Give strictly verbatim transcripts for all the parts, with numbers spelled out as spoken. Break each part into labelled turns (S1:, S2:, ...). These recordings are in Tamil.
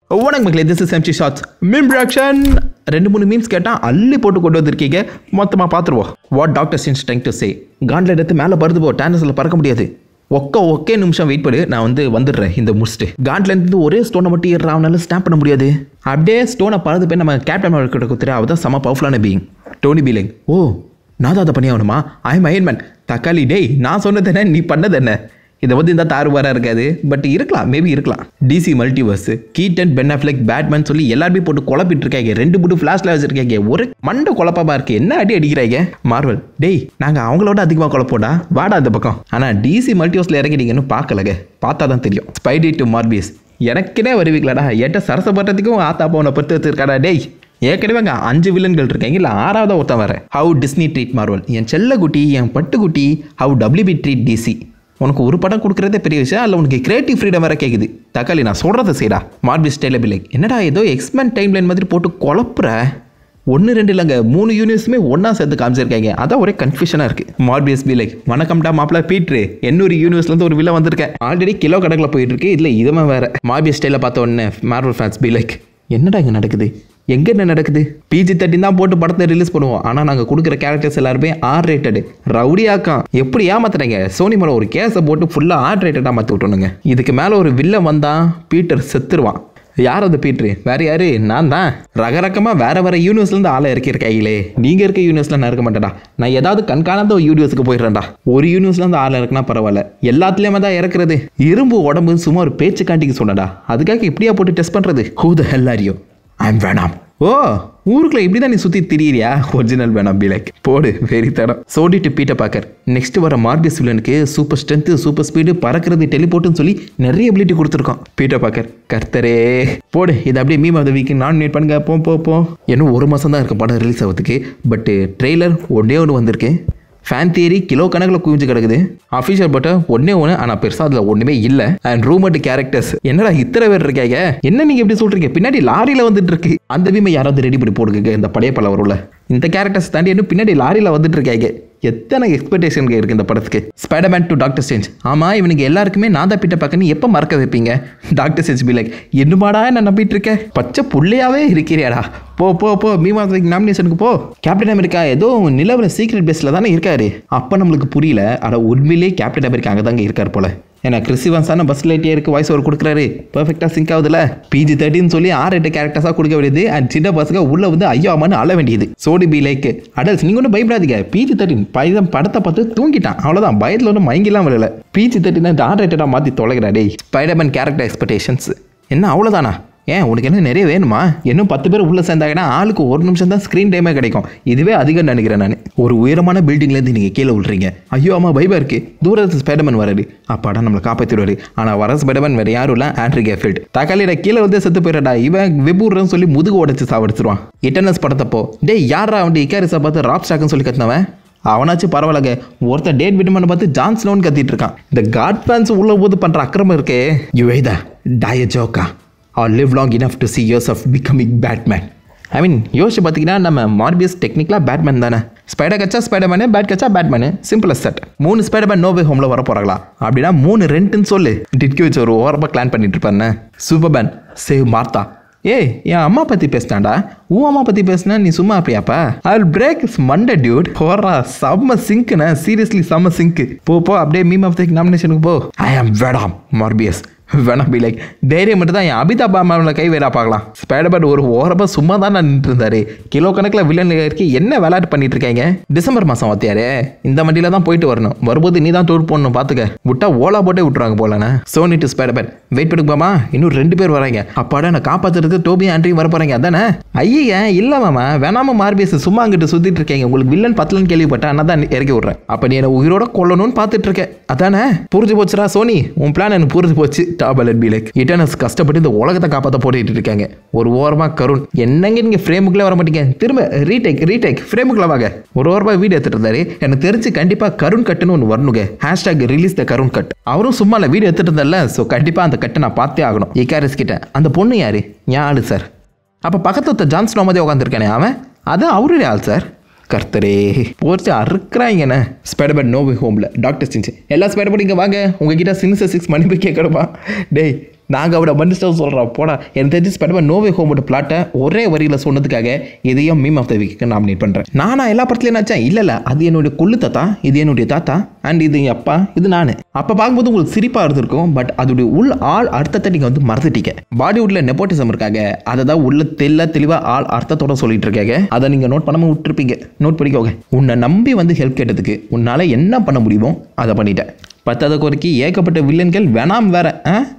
S1: வணக்கம் மக்களே, this is mcshorts meme reaction. ரெண்டு மூணு மீம்ஸ் கேட்டால் அள்ளி போட்டு கொண்டு வந்திருக்கீங்க, மொத்தமாக பார்த்துருவோம். What Doctor Strange trying to say. காண்டில் எடுத்து மேலே பறந்து போ, டேனஸில் பறக்க முடியாது. ஒக்க ஒக்கே நிமிஷம் வெயிட் பண்ணு, நான் வந்து வந்துடுறேன் இந்த முடிச்சுட்டு. காண்டில் இருந்து ஒரே ஸ்டோனை மட்டும் ஏற அவனால ஸ்டாம்ப் பண்ண முடியாது. அப்படியே ஸ்டோனை பறந்து போய் நம்ம கேப்டன் கிட்ட கொடுத்துரு. அவள் தான் செம்ம பவர்ஃபுல்லான பீயிங். டோனி பீலிங். ஓ, நான் தான் அதை பண்ணி ஆகணுமா? I am Iron Man. தக்காளி டேய், நான் சொன்னது என்ன, நீ பண்ணது என்ன? இதை வந்து இந்த தாறுபாராக இருக்காது, பட் இருக்கலாம், மேபி இருக்கலாம். DC multiverse, Keaton, Ben Affleck, Batman சொல்லி எல்லாருமே போட்டு குழப்பிட்டு இருக்காங்க. ரெண்டு மூணு ஃபிளாஷ்ல வச்சிருக்காங்க. ஒரு மண்டை குழப்பமா இருக்கு, என்ன அடி அடிக்கிறாங்க. மார்வல், டேய் நாங்கள் அவங்களோட அதிகமாக குழப்போடா, வாடா அந்த பக்கம். ஆனால் டிசி மல்டிவர்ஸில் இறங்கிட்டீங்கன்னு பார்க்கலங்க, பார்த்தா தான் தெரியும். ஸ்பைடி டு மார்பியஸ், எனக்குனே வருவீங்களாடா, ஏட்ட சரசப்பட்டதுக்கும் ஆத்தா போன பத்து வச்சிருக்காடா. டேய் ஏற்கனவே அங்கே அஞ்சு வில்லன்கள் இருக்காங்க, இல்லை ஆறாவது ஒருத்தன் வர. ஹவு டிஸ்னி ட்ரீட் மார்வல், என் செல்லக்குட்டி, என் பட்டுக்குட்டி. How WB treat DC. உனக்கு ஒரு படம் கொடுக்குறதே பெரிய விஷயம், அதில் உனக்கு கிரியேட்டிவ் ஃப்ரீடம் வேறு கேட்குது. தக்காளி நான் சொல்கிறத செய்டா. மார்பிஸ் டெய்லபிள், என்னடா ஏதோ எக்ஸ்மேன் டைம் லைன் மாதிரி போட்டு குழப்புற. ஒன்று ரெண்டு இல்லைங்க, மூணு யூனிவர்ஸுமே ஒன்றா சேர்த்து காமிச்சிருக்காங்க. அதான் ஒரே கன்ஃபியூஷனாக இருக்குது. மார்பியஸ் பி லைக், வணக்கம்டா மாப்பிள்ள பீட்ரு, என்னொரு யூனிவர்ஸ்லேருந்து ஒரு வில்ல வந்திருக்கேன். ஆல்ரெடி கிலோ கணக்கில் போயிட்டு இருக்கு, இதில் இதுமே வேறு. மார்பியஸ் ஸ்டைலில் பார்த்த உடனே மார்வல் ஃபேன்ஸ் பி லைக், என்னடா இங்கே நடக்குது, எங்கே என்ன நடக்குது? பிஜி தேர்ட்டின் தான் போட்டு படத்தை ரிலீஸ் பண்ணுவோம், ஆனால் நாங்கள் கொடுக்குற கேரக்டர்ஸ் எல்லாருமே ஆர் ரேட்டடு. ரவுடியாக்கம் எப்படி ஏமாத்துறீங்க? சோனி மேலே ஒரு கேஸை போட்டு ஃபுல்லாக ஆர் ரேட்டடாக மாற்றி விட்டணுங்க. இதுக்கு மேலே ஒரு வில்ல வந்தால் பீட்டர் செத்துருவான். யார் அந்த பீட்ரு? வேறு யாரு? நான் தான். ரக ரகமாக வேறு வேறு யூனிவர்ஸ்லேருந்து ஆளை இறக்கியிருக்காங்களே. நீங்கள் இருக்க யூனிவர்ஸில் நான் இருக்க மாட்டேன்டா, நான் ஏதாவது கண்காணாத யூனிவர்ஸுக்கு போயிடுறேன்டா. ஒரு யூனிவர்ஸ்லேருந்து ஆளை இறக்குனா பரவாயில்ல, எல்லாத்துலேயுமே தான் இறக்குறது. இரும்பு உடம்பு சும்மா ஒரு பேச்சு காட்டிக்கு சொன்னடா, அதுக்காக இப்படியா போட்டு டெஸ்ட் பண்ணுறது? Who the hell are you? I'm வேணாம். ஓ, ஊருக்குள்ள இப்படி தான் நீ சுற்றி திரியிறியா? ஒரிஜினல் வேணாம் பி லைக், போடு வெறி தடம். சோடி டு பீட்டர் பார்க்கர். நெக்ஸ்ட் வர மார்பியஸ் வில்லனுக்கு சூப்பர் ஸ்ட்ரென்த்து, சூப்பர் ஸ்பீடு, பறக்கிறது, டெலிபோர்ட்னு சொல்லி நிறைய எபிலிட்டி கொடுத்துருக்கோம். பீட்டர் பார்க்கர் கர்த்தரே போடு. இது அப்படியே meme of the week nominate பண்ணுங்க. போ போ போ இன்னும் ஒரு மாதம் தான் இருக்க படம் ரிலீஸ் ஆகிறதுக்கு, பட் ட்ரெய்லர் ஒன்றே ஒன்று வந்திருக்கு. ஃபேன் தியரி கிலோ கணக்கில் குவிஞ்சு கிடக்குது. அஃபிஷியல் பட்ட ஒன்னே ஒன்று, ஆனால் பெருசாக அதில் ஒன்றுமே இல்லை. அண்ட் ரூமர்டு கேரக்டர்ஸ், என்னடா இத்தனை பேர் இருக்காங்க, என்ன நீங்கள் எப்படி சொல்கிறீங்க? பின்னாடி லாரியில் வந்துட்டு இருக்கு. அந்த பீமை யாராவது ரெடி பண்ணி போடுங்க. இந்த பழைய பல வரும்ல, இந்த கேரக்டர்ஸ் தாண்டி இன்னும் பின்னாடி லாரியில் வந்துட்டு இருக்காங்க. எத்தனை எக்ஸ்பெக்டேஷன் இருக்குது இந்த படத்துக்கு. Spiderman to Doctor Strange. ஆமாம், இவனுக்கு எல்லாருக்குமே நான் தான் பீட்டர் பார்க்கன்னு எப்போ மறக்க வைப்பீங்க? டாக்டர் ஸ்ட்ரேஞ்ச் பி லைக், என்னமாடா நான் நம்பிட்டு இருக்கேன், பச்சை புள்ளையாவே இருக்கிறியாடா. போ போ போ மீம் ஆஃப் தி வீக் நாமினேஷனுக்கு போ. கேப்டன் அமெரிக்கா ஏதோ நிலவில் சீக்ரெட் பேஸில் தானே இருக்காரு. அப்போ நம்மளுக்கு புரியல, ஆனால் உண்மையிலே கேப்டன் அமெரிக்கா அங்கே தாங்க இருக்கார் போல. ஏன்னா கிறிஸ்டிவன்ஸான பஸ் லைட்டே இருக்கு, வாய்ஸ் ஓவர் கொடுக்குறாரு, பர்ஃபெக்டாக சிங்க் ஆகுதுல. பிஜி தேர்ட்டின்னு சொல்லி ஆறு எட்டு கேரக்டர்ஸாக கொடுக்க வேண்டியது, அண்ட் சின்ன பசங்க உள்ள வந்து ஐயோ அம்மான்னு அழ வேண்டியது. சோடி பி லைக், அடல்ஸ் நீங்கள் ஒன்றும் பயப்படாதீங்க. பிஜி தேர்ட்டின் பையன் படத்தை பார்த்து தூங்கிட்டான், அவ்வளோதான். பயத்தில் ஒன்றும் மயங்கிலாம் வரல. பிஜி தேர்ட்டின் ஆர் ரேட்டடாக மாற்றி தொலைகிறா. டே ஸ்பைடர்மேன் கேரக்டர் எக்ஸ்பெக்டேஷன்ஸ் என்ன அவ்வளோதானா? ஏன் உனக்கு என்ன நிறைய வேணுமா? இன்னும் பத்து பேர் உள்ளே சேர்ந்தாங்கன்னா ஆளுக்கு ஒரு நிமிஷம் தான் ஸ்க்ரீன் டைமே கிடைக்கும். இதுவே அதிகம் நினைக்கிறேன் நான். ஒரு உயரமான பில்டிங்லேருந்து நீங்கள் கீழே விழுறீங்க, ஐயோ அம்மா பைபா இருக்கு, தூரத்து ஸ்பைடர்மேன் வராரு, அப்பாடா நம்மளை காப்பாற்றிடுவாரு. ஆனால் வர ஸ்பைடர்மேன் வேறு யாரும் இல்லை, ஆண்ட்ரி கேர்ஃபீல்ட். தக்காளியில் கீழே வந்து செத்து போயிடா, இவன் வெபூர்ன்னு சொல்லி முதுகு உடச்சு சாவடிச்சிருவான். இட்டர்னல்ஸ் படத்தப்போ டே யாரா வந்து இக்காரிஸை பார்த்து ராப் ஸ்டாக்னு சொல்லி கத்தினவன் அவனாச்சும் பரவாயில்லங்க. ஒருத்தன் டேட் விட்டுமனை பார்த்து ஜான்ஸ்னோன்னு கத்திட்டு இருக்கான். இந்த காட் ஃபேன்ஸ் உள்ள போது பண்ணுற அக்கிரமம் இருக்கே. யூ எய்தா டை எ ஜோக்கா or live long enough to see yourself becoming Batman. ஐ மீன் யோசிச்சு பார்த்தீங்கன்னா நம்ம மார்பியஸ் டெக்னிக்கலாக பேட்மேன் தானே. ஸ்பைடர் கச்சா ஸ்பைடர்மேனு, பேட் கச்சா பேட்மேனு, சிம்பிள் செட். மூணு ஸ்பைடர்மேன் நோ வே ஹோமில் வர போகிறாங்களா? அப்படின்னா மூணு ரெண்டுன்னு சொல்லு. டிட்கி வச்சு ஒரு ஓரமாக பிளான் பண்ணிட்டு இருப்பாருன்னு. Superman save Martha. ஏய் என் அம்மா பற்றி பேசினாண்டா, உன் அம்மா பற்றி பேசினா நீ சும்மா அப்படியாப்பா? I will break Monday dude. போடுறா செம்ம சிங்க்குண்ணே, சீரியஸ்லி செம்ம சிங்க்கு. போ போ அப்படியே மீம் ஆஃப் தி நாமினேஷனுக்கு போ. ஐ ஆம் வேடாம் மார்பியஸ். வேணாம் பி லைக், தைரியம் மட்டும் தான் என் அபிதாப் பாமாவில் கை வேடா பார்க்கலாம். ஸ்பைடர்மேன் ஒரு ஓரமாக சும்மா தான் நான் நின்று இருந்தாரு. கிலோ கணக்கில் வில்லன் இருக்கு, என்ன விளையாட்டு பண்ணிட்டு இருக்காங்க? டிசம்பர் மாதம் வாத்தியாரே, இந்த வண்டியில் தான் போயிட்டு வரணும். வரும்போது நீ தான் டூர் போடணும், பார்த்துக்க. விட்டா ஓலா போட்டே விட்டுறாங்க போலண்ணே. Sony to Spiderman. வெயிட் பண்ணிப்பாமா, இன்னும் ரெண்டு பேர் வராங்க. அப்பாடா நான் காப்பாற்றுறது டோபி ஆண்ட்ரியும் வர போகிறாங்க அதானே? ஐயா இல்லை மாமா, வேணாமா மார்பியஸ், சும்மா அங்கிட்டு சுற்றிட்டு இருக்கீங்க. உங்களுக்கு வில்லன் பத்தலன்னு கேள்விப்பட்டேன், ஆனால் தான் இறக்கி விட்றேன். அப்போ நீ என்னை உயிரோட கொல்லணும்னு பார்த்துட்டு இருக்கேன் அதானே? புரிஞ்சு போச்சுரா சோனி, உன் பிளான் எனக்கு புரிஞ்சு போச்சு. டாபல் பி லைக், இட்டர்னல்ஸ் கஷ்டப்பட்டு இந்த உலகத்தை காப்பாற்ற போட்டுட்டு இருக்காங்க. ஒரு ஓரமாக கருண், என்னங்க நீங்கள் ஃப்ரேமுக்குள்ளே வர மாட்டீங்க, திரும்ப ரீடேக் ரீடேக் ஃப்ரேமுக்குள்ள வாங்க. ஒரு ஓரமாக வீடியோ எடுத்துட்டு இருந்தாரு. எனக்கு தெரிஞ்சு கண்டிப்பாக கருண் கட்டுன்னு ஒன்று வரணுங்க. ஹேஷ்டாக் ரிலீஸ் த கருண் கட். அவரும் சும்மா இல்லை, வீடியோ எடுத்துட்டு இருந்தால. ஸோ கண்டிப்பாக அந்த கட்டை நான் பார்த்தே ஆகணும். இக்காரிஸ் கிட்ட அந்த பொண்ணு யாரு? ஏன் ஆளு சார்? அப்போ பக்கத்து ஜான்ஸ்னோ மாதிரி உட்காந்துருக்கானே அவன், அதான் அவருடைய ஆள் சார். கர்த்தரே போச்சு அறுக்கிறாங்கண்ணே. ஸ்பைடர்மேன் நோ வே ஹோமில் டாக்டர் ஸ்ட்ரேஞ்ச். எல்லா ஸ்பைடர்மேன் இங்கே வாங்க, உங்ககிட்ட சினிசர் சிக்ஸ் மணி போய் கேட்கணுமா? டேய் நாங்கள் அவட மனுஷன் சொல்கிறோம் போடா. எனக்கு தெரிஞ்சு ஸ்பைடர்மேன் நோ வே ஹோமோட பிளாட்டை ஒரே வரியில் சொன்னதுக்காக இதையும் மீம் ஆஃப் த வீக்கு நாமினேட் பண்ணுறேன். நானா எல்லா படத்துலையும் நினச்சேன் இல்லை இல்லை அது என்னுடைய கொள்ளு தாத்தா, இது என்னுடைய தாத்தா அண்ட் இது என் அப்பா, இது நான். அப்போ பார்க்கும்போது உங்களுக்கு சிரிப்பாக இருந்திருக்கும். பட் அதோடைய உள் ஆள் அர்த்தத்தை நீங்கள் வந்து மறந்துட்டீங்க. பாலிவுட்ல நெப்போட்டிசம் இருக்காங்க, அதை தான் உள்ள தெல்ல தெளிவாக ஆள் அர்த்தத்தோட சொல்லிட்டு இருக்காங்க. அதை நீங்கள் நோட் பண்ணாமல் விட்டுருப்பீங்க. நோட் பண்ணிக்கோங்க. உன்னை நம்பி வந்து ஹெல்ப் கேட்டதுக்கு உன்னால் என்ன பண்ண முடியுமோ அதை பண்ணிட்டேன். பத்தாவது குறைக்கு ஏகப்பட்ட வில்லன்கள் வேணாம் வேற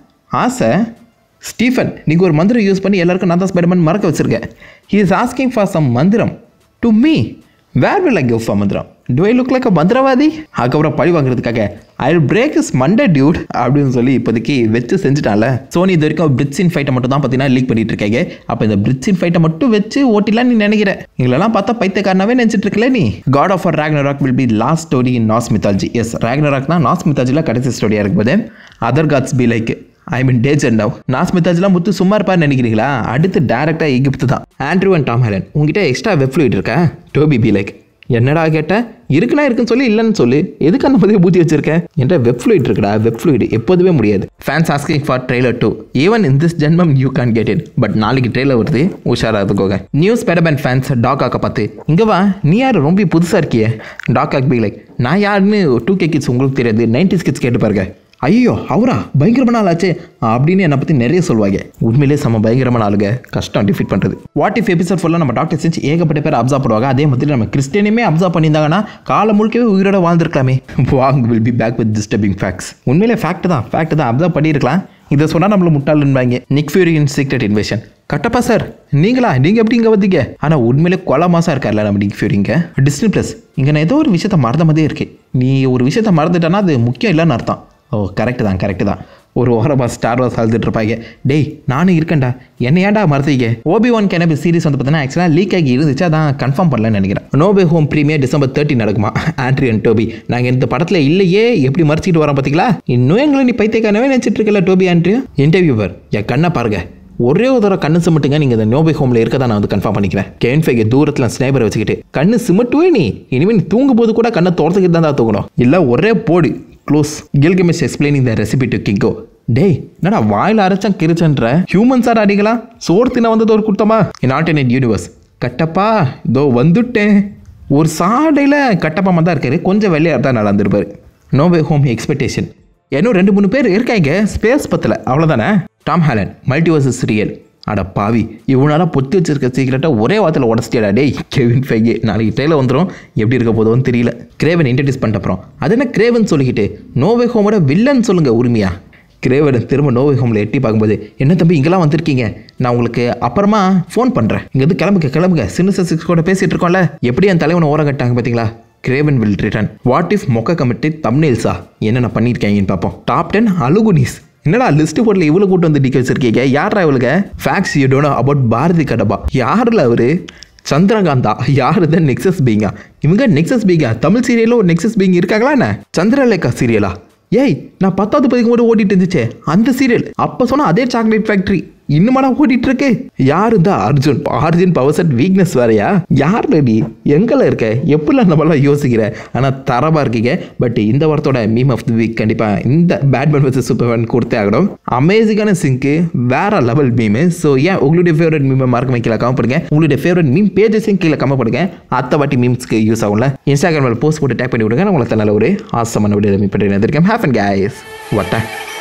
S1: ஆசை. ஸ்டீஃபன் நீங்கள் ஒரு மந்திரம் யூஸ் பண்ணி எல்லாருக்கும் நான் தான் ஸ்பைடர்மேன் மறக்க வச்சிருக்கேன். He is asking for some மந்திரம் to me. Where will I give for மந்திரம்? Do I look like a மந்திரவாதி? அதுக்கப்புறம் பழி வாங்குறதுக்காக I will break is Monday dude அப்படின்னு சொல்லி இப்போதைக்கு வச்சு செஞ்சுட்டான்ல. சோனி இது வரைக்கும் பிரிட்ஜின் ஃபைட்டை மட்டும் தான் பார்த்தீங்கன்னா லீக் பண்ணிட்டு இருக்காங்க. அப்போ இந்த பிரிட்ஜின் ஃபைட்டை மட்டும் வச்சு ஓட்டிலாம் நீ நினைக்கிற? எங்களெல்லாம் பார்த்தா பைத்தியக்காரனாவே நினச்சிட்டு இருக்கல நீ. God of Ragnarok will be last story in Norse mythology. Yes, Ragnarok தான் நார்ஸ் மித்தாலஜியில் கடைசி ஸ்டோரியாக இருக்கும்போது other gods be like I mean danger now. Norse மித்தாலஜிலாம் முத்து சும்மா இருப்பான்னு நினைக்கிறீங்களா? அடுத்து டேரக்டாக எகிப்து தான். ஆண்ட்ரூ அண்ட் டாம் ஹாலண்ட் உங்ககிட்ட எக்ஸ்ட்ரா வெப் ஃப்ளூயிட் இருக்கா? டோபி பி லைக் என்னடா கேட்டேன்? இருக்குன்னா இருக்குன்னு சொல்லி இல்லைன்னு சொல்லு. எதுக்கு அந்த மாதிரி பூத்தி வச்சிருக்கேன்? என்ற வெப் ஃப்ளூயிட் இருக்குடா. வெப் ஃப்ளூயிட் எப்போதுமே முடியாது. Fans asking for trailer too. Even in this ஜென்மம் you can get it. But நாளைக்கு ட்ரெய்லர் வருது, உஷாராக இருந்துக்கோங்க. நியூஸ் ஸ்பைடர்மேன் ஃபேன்ஸ் டாக் ஆக்க பார்த்து இங்கே வா, நீ யார் ரொம்ப புதுசாக இருக்கியே? டாக் ஆக் பி லைக் நான் யாருன்னு டூ கே கிட்ஸ் உங்களுக்கு தெரியாது, நைன்டிஸ் கிட்ஸ் கேட்டு பாருங்க. ஐயோ அவரா பயங்கரமான ஆளாச்சு அப்படின்னு என்னை பற்றி நிறைய சொல்லுவாங்க. உண்மையிலே செம்ம பயங்கரமான ஆளுங்க, கஷ்டம் டிஃபீட் பண்ணுறது. வாட் இஃப் எபிசோட் ஃபுல்லாக நம்ம டாக்டர் செஞ்சு ஏகப்பட்ட பேர் அப்சர்வ் பண்ணுவாங்க. அதே மாதிரி நம்ம கிறிஸ்டியனுமே அப்சர்வ் பண்ணியிருந்தாங்கன்னா காலம் முழுக்கவே உயிரோட வாழ்ந்துருக்கலாமே. Wong will be back with disturbing facts. உண்மையிலே ஃபேக்ட் தான், ஃபேக்ட் தான். அப்சர்வ் பண்ணியிருக்கலாம். இதை சொன்னால் நம்மளை முட்டாளுன்பாங்க. Nick Fury in Secret Invasion. Kattappa sir நீங்களா? நீங்கள் எப்படி இங்கே வந்தீங்க? ஆனால் உண்மையிலே கொலை மாசம் இருக்கார்ல நம்ம நிக் ஃபியூரிங்க. டிஸ்னி ப்ளஸ் இங்கே நான் ஏதோ ஒரு விஷயத்த மறந்த மாதிரியே இருக்கு. நீ ஒரு விஷயத்த மறந்துட்டேன்னா அது முக்கியம் இல்லைன்னு அர்த்தம். ஓ கரெக்டு தான் கரெக்டு தான். ஒரு ஓரமாக ஸ்டார் வார்ஸ் அழுதுட்டு இருப்பாங்க. டேய் நானும் இருக்கேன்டா, என்ன ஏன்டா மறந்தீங்க? ஓபி ஒன் கேனபி சீரிஸ் வந்து பார்த்தீங்கன்னா ஆக்சுவலாக லீக் ஆகி இருந்துச்சு, அதான் கன்ஃபார்ம் பண்ணலன்னு நினைக்கிறேன். No way home premiere December thirty நடக்குமா? ஆண்ட்ரி அண்ட் டோபி நாங்கள் இந்த படத்தில் இல்லையே எப்படி மறைச்சிட்டு வரோம் பார்த்தீங்களா? இன்னும் எங்களை நீ பைத்தியக்காரனவே நினச்சிட்டு இருக்கல டோபி ஆண்ட்ரி. இன்டர்வியூவர் என் கண்ணை பாருங்க, ஒரே ஒரு தடவை கண்ணு சிமிட்டுங்க, நீங்கள் இந்த நோபே ஹோமில் இருக்கதா நான் வந்து கன்ஃபார்ம் பண்ணிக்கிறேன். கெவின் ஃபைகே தூரத்தில் ஸ்னைப்பரை வச்சுக்கிட்டு கண்ணு சிமிட்டுவே நீ இனிமேல் நீ தூங்கும் போது கூட கண்ணை தோர்த்துக்கிட்டு தான் தான் தூங்கணும், இல்லை ஒரே போடு close. Gilgamesh explaining the recipe to Kingo. டேய் என்னடா வாயில் அரைச்சா கிரிச்சன்ற ஹியூமன்ஸாக அடிங்களா? சோறு தின வந்தது ஒரு குத்தமா? இன் ஆல்டர்னேட் யூனிவர்ஸ் கட்டப்பா இதோ வந்துட்டேன். ஒரு சாடையில் கட்டப்பா தான் இருக்காரு, கொஞ்சம் வெள்ளையாக தான் நல்லா இருந்திருப்பாரு. நோவே ஹோம் எக்ஸ்பெக்டேஷன் இன்னும் ரெண்டு மூணு பேர் இருக்காங்க ஸ்பேஸ் பத்தில், அவ்வளோதானே. Tom Holland multiverses real. அட பாவி இவனால பொத்தி வச்சிருக்க சீக்கிரட்டா ஒரே வாரத்தில் உடச்சிட்டியாடா டேய். கெவின் ஃபைகே நாளைக்கு ட்ரெயிலர் வந்துடும், எப்படி இருக்க போதோன்னு தெரியல. கிரேவன் இன்ட்ரடியூஸ் பண்ணிட்ட அப்புறம் அது என்ன கிரேவன் சொல்லிக்கிட்டு நோவே ஹோமோட வில்லன் சொல்லுங்க உரிமையா? கிரேவன் திரும்ப நோவே ஹோமில் எட்டி பார்க்கும்போது என்ன தம்பி இங்கெல்லாம் வந்திருக்கீங்க, நான் உங்களுக்கு அப்புறமா ஃபோன் பண்ணுறேன், இங்கேருந்து கிளம்புங்க கிளம்புங்க. சின்ன சிக்ஸ் கூட பேசிகிட்டு இருக்கோம்ல, எப்படி என் தலைவனை ஓரம் கட்டாங்க பார்த்தீங்களா? Kraven will return. What if மொக்க கமிட்டட் தம்ப்நெயில்ஸா என்னென்ன பண்ணியிருக்கீங்கன்னு பார்ப்போம். டாப் டென் அலுகுனிஸ். என்னடா லிஸ்ட் போட்டில் இவ்வளோ கூட்டம் வந்து டிக்க வச்சிருக்கீங்க? யாரா இவளுக்கு? Facts you don't know about Bharathi கடபா. யாரில் அவரு? சந்திரகாந்தா. யாரு தான் நெக்ஸஸ் பீங்கா? இவங்க நெக்ஸஸ் பீங்கா தமிழ் சீரியலில் ஒரு நெக்ஸஸ் பீங் இருக்காங்களா என்ன? சந்திரலேகா சீரியலா? ஏய் நான் பத்தாவது பதிக்கும் போது ஓடிட்டு இருந்துச்சே அந்த சீரியல். அப்போ சொன்னால் அதே சாக்லேட் ஃபேக்ட்ரி இன்னுமாடா ஓடிட்டு இருக்கு. யாரு தான் Arjun? Arjun power set weakness வேறையா? யார் நீ எங்கெல்லாம் இருக்க? எப்படிலாம் நம்மளாம் யோசிக்கிற? ஆனால் தரமாக இருக்கீங்க. பட் இந்த வாரத்தோட மீம் ஆஃப் தி வீக் கண்டிப்பாக இந்த பேட்மேன் வர்சஸ் சூப்பர்மேன் கொடுத்தே ஆகணும். அமேசிங்கான சிங்க்கு வேற லெவல் மீமு. ஸோ ஏன் உங்களுடைய ஃபேவரட் மீமை மறக்காம கீழே கமெண்ட் பண்ணுங்க. உங்களுடைய ஃபேவரட் மீம் பேஜஸையும் கீழே கமெண்ட் பண்ணுங்க. அத்தை வாட்டி மீம்ஸ்க்கு யூஸ் ஆகும்ல. இன்ஸ்டாகிராமில் போஸ்ட் போட்டு டேக் பண்ணி விடுங்க. நான் உங்களை நல்ல ஒரு ஆசமான வீடியோ மீட் பண்ணி இருக்கேன். Happen guys. வாட்டா